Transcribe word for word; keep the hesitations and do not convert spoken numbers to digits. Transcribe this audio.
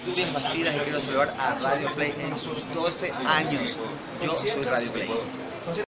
Asturias Bastidas y quiero saludar a Radio Play en sus doce años. Yo soy Radio Play.